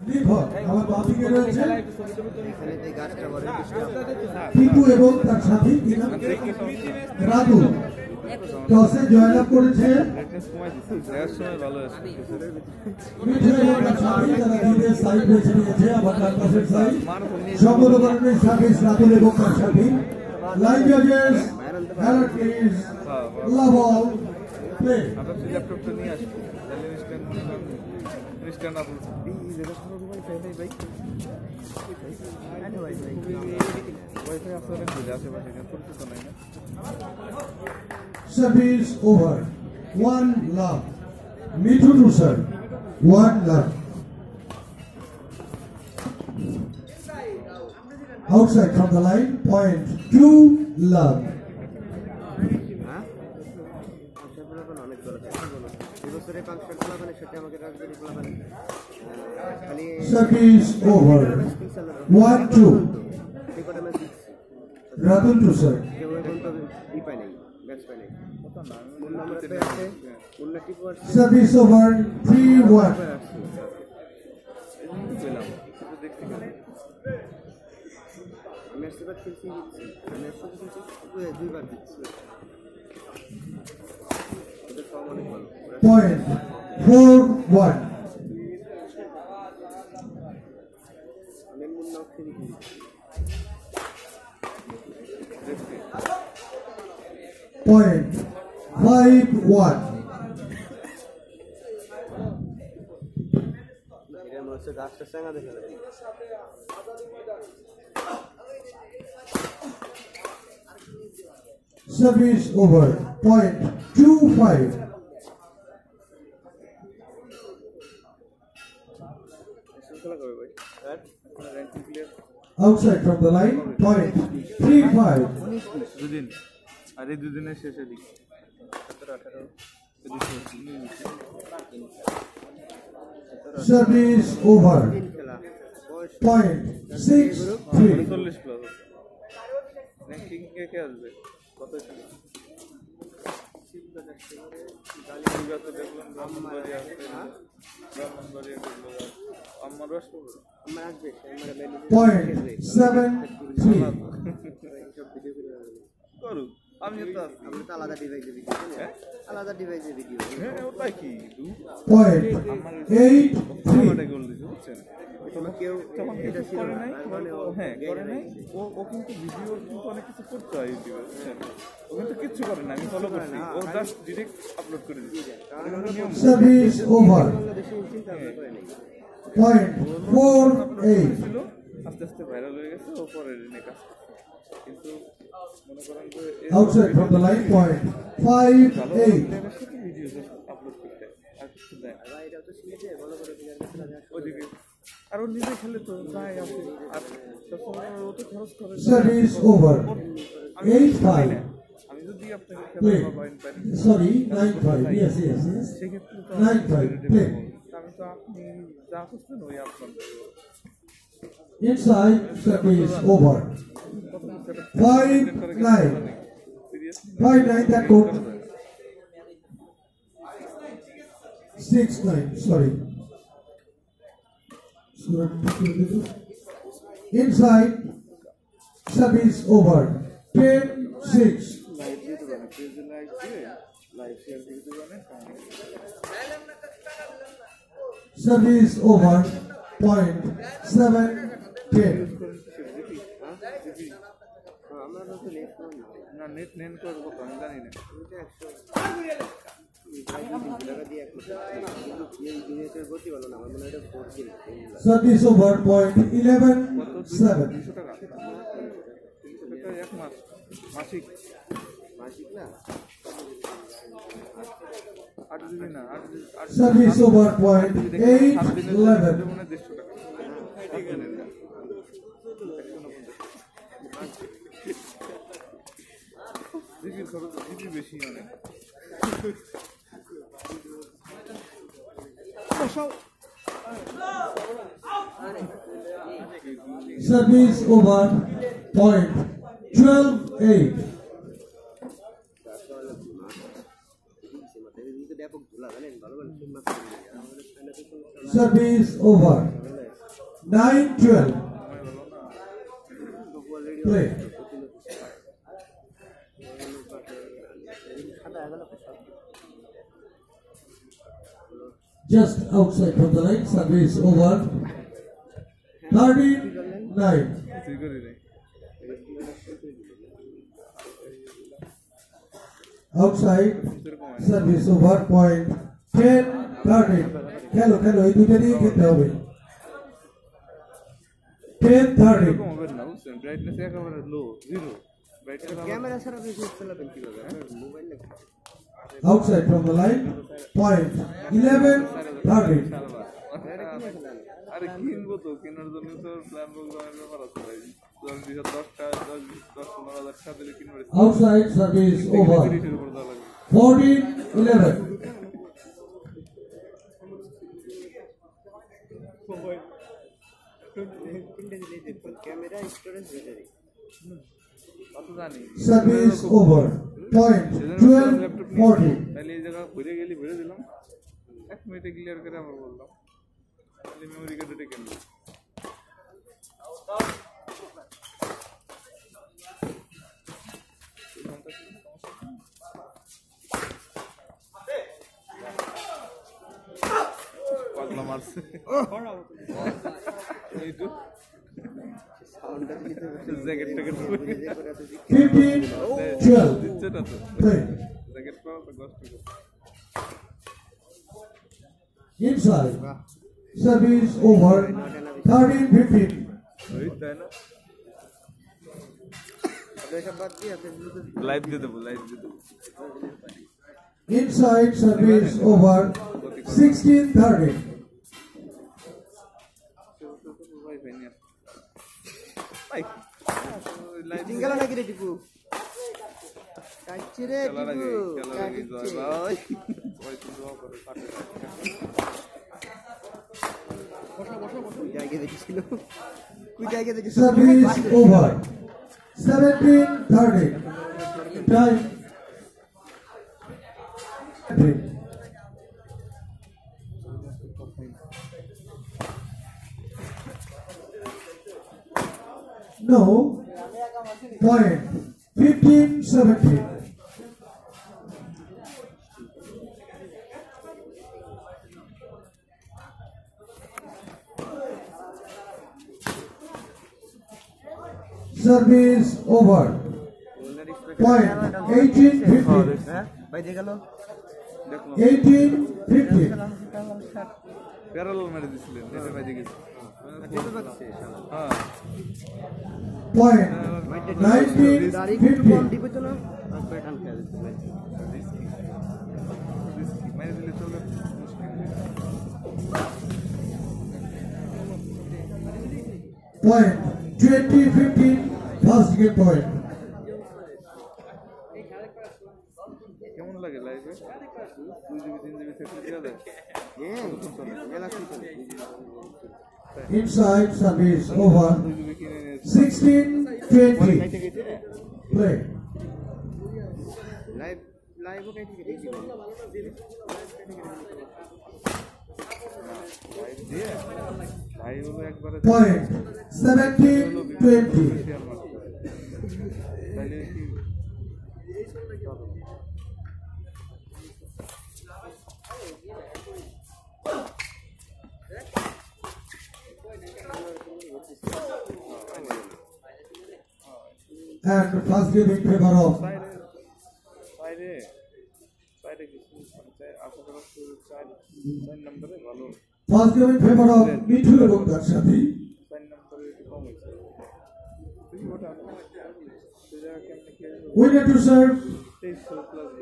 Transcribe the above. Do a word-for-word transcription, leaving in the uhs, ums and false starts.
নির্ভর আমার বাদিকে রয়েছে টিপু এবং তার সাথী রাধু টসে জয়লাভ করেছে সম্পূর্ণকরণের সার্ভিস রাধুল এবং তার সাথী লাইন জাজেস hello please love all play ল্যাপটপটা নিয়ে আসবো খ্রিস্টান আপু এই জায়গা সবাই ভাই তাই ভাই আরে ভাই ভাই ওয়াইফাই আসলে খুলে আশেপাশে কেন পরিচিত নাই না সার্ভিস ওভার one love মিঠু to serve one love outside from the line point two love service over one two Radul to sir service over three one point four one point five one service over point two five outside from the line point three five দুদিন আর এই দুদিনের শেষে দিক service over point six three চল্লিশ plus ranking কে কে আসবে কত ছিল গালিবাতে দেখলাম ব্রাহ্মণবাড়ি আসবে ব্রাহ্মণবাড়ি আমার আসবে আমার আসবে point seven three করু আমি তো আমরা তো আলাদা ডিভাইসে ভিডিও হ্যাঁ আলাদা ডিভাইসে ভিডিও হ্যাঁ ওটাই কি point eight three এটা গোল দিছে বুঝছেন তোমরা কেউ এটা করে নাই হ্যাঁ করে নাই ও ও কিন্তু ভিডিও কিন্তু অনেক কিছু করতে হয় ইউটিউবে বুঝছেন ও কিন্তু কিচ্ছু করে না আমি ফলো করছি ও জাস্ট ডাইরেক্ট আপলোড করে দিয়েছে service over point four eight ছিল আস্তে আস্তে ভাইরাল হয়ে গেছে ও পরে রিনে কাজ কিন্তু মনে করেন যে outside from the line point five eight video upload করতে আর কিছু দেয় ভাই এটা তো সিনেটে ভালো করে প্লেয়ার কাছে রাখা ওদিকে আর ও নিজে খেলে তো তাই আছে আর সবসময় ও তো খরচ করে service over eight five আমি যদি আপনাকে খেলা বাইন পাই sorry nine five yes yes yes সেক্ষেত্রে তো nine five play আমি তো আপনি যা করছেন ওই আপনার inside service over five nine five nine that code six nine sorry inside service over ten six live দিতে পারেন পেজে লাইভ দিয়ে লাইভ শেয়ার দিতে পারেন service over point seven ten আমরা তো নেট না নেট নেন করে কত আমি জানি না service over point eleven seven এক মাস মাসিক মাসিক না আট দিন না আট service over point eight eleven মানে দেড়শো টাকা জিবির খরচ জিবি বেশি অনেক service over point twelve eight service over nine twelve. Play. Just outside from the line, service over. thirteen nine. Outside, service over, point ten thirteen. খেলো খেলো এই দুটো নিয়ে খেলতে হবে। ten thirteen. ব্রাইটনেস একেবারে লো জিরো ক্যামেরা ছাড়া আপনি শুট চালাবেন কিভাবে মোবাইল না Outside from the line, point eleven thirteen. আরে কিনবো তো কেনার জন্য তো প্ল্যান প্রোগ্রামের ব্যাপার আছে ভাই দশ দুই দশটা দশ দশ পনেরো হাজার টাকা দিলে কিনবো Outside service over. fourteen eleven. Camera storage battery কত জানি Service over. Point twelve forty. তাহলে এই জায়গা ঘুরে গেলি ঘুরে দিলাম এক মিনিটে ক্লিয়ার করে আবার বললাম তাহলে মেমোরি কার্ডে কিনবো পাগলা মারছে এই তো সাউন্ডটা দিতে জ্যাকেট ট্যাকেট fifteen twelve. দিচ্ছে না তো Play. জ্যাকেট পাওয়া তো কষ্ট করে Inside. Service over. thirteen fifteen. ওই তাই না সব বাদ দিয়ে ফেসবুকে লাইভ দিয়ে দেবো লাইভ দিয়ে দেবো Inside service over. sixteen thirty. ভাই ভাই নিয়ে ভাই লাইভ সিঙ্গেল নাকি রে টিপু কাচ্চি রে খেলা লাগে টিপু খেলা লাগে জয় ভাই ওই তো দোয়া করে কাটে বসো বসো বসো জায়গা দেখিছিল কই জায়গা দেখিছিল Service over. seventeen thirty. Time. No. Point. fifteen seventeen. Service over. Point. eighteen fifteen. ভাই দেখে গেল দেখলো eighteen fifteen. প্যারালাল মেরে দিছিলেন এটা ভাই দেখেছি হ্যাঁ Point. nineteen দাড়ি একটু কম fifteen. দিবে তো না প্যাটার্ন খেয়াল দিতে ভাই মেরে দিলে চলবে Point. twenty fifteen. First game point. কেমন লাগে লাইভে দুই জিবি তিন জিবি থেকে দেওয়া যায় হ্যাঁ গ্যালাক্সি চলে Inside service over. দুই জিবি কিনে নিয়েছি sixteen twenty. Play. লাইভ লাইভও কাই থেকে দেখি লাইভ দিয়ে লাইভ হলো একবারে Point. seventeen twenty. শেয়ার মারতে তাহলে কি And first game in favor of. বাইরে বাইরে বাইরে কিছু মানে আশা করা চার চার নম্বরে ভালো First game in favor of Mithun এবং তার সাথী। চার নম্বরে একটু কম হয়েছে তুই ওটা সে জায়গা কেমনে কি Winner to serve. তেইশশো প্লাস